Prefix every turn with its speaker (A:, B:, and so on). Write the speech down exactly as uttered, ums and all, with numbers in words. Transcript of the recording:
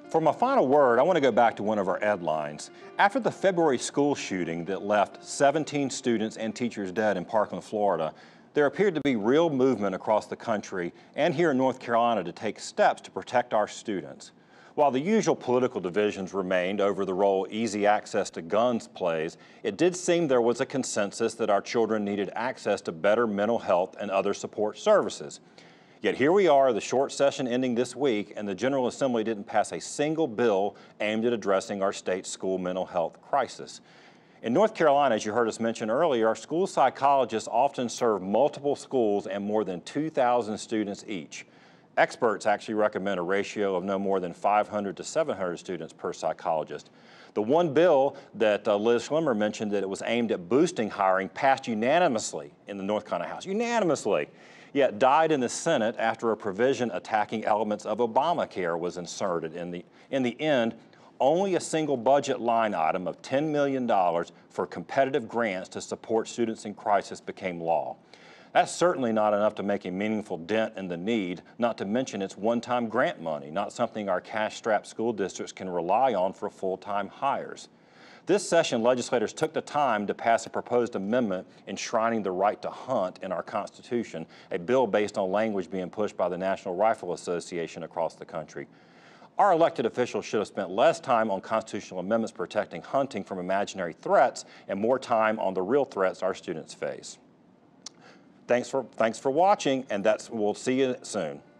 A: For my final word, I want to go back to one of our headlines. After the February school shooting that left seventeen students and teachers dead in Parkland, Florida, there appeared to be real movement across the country and here in North Carolina to take steps to protect our students. While the usual political divisions remained over the role easy access to guns plays, it did seem there was a consensus that our children needed access to better mental health and other support services. Yet here we are, the short session ending this week, and the General Assembly didn't pass a single bill aimed at addressing our state's school mental health crisis. In North Carolina, as you heard us mention earlier, our school psychologists often serve multiple schools and more than two thousand students each. Experts actually recommend a ratio of no more than five hundred to seven hundred students per psychologist. The one bill that uh, Liz Schlimmer mentioned that it was aimed at boosting hiring passed unanimously in the North Carolina House, unanimously, yet died in the Senate after a provision attacking elements of Obamacare was inserted. In the, in the end, only a single budget line item of ten million dollars for competitive grants to support students in crisis became law. That's certainly not enough to make a meaningful dent in the need, not to mention it's one-time grant money, not something our cash-strapped school districts can rely on for full-time hires. This session, legislators took the time to pass a proposed amendment enshrining the right to hunt in our Constitution, a bill based on language being pushed by the National Rifle Association across the country. Our elected officials should have spent less time on constitutional amendments protecting hunting from imaginary threats and more time on the real threats our students face. Thanks for, thanks for watching, and that's, we'll see you soon.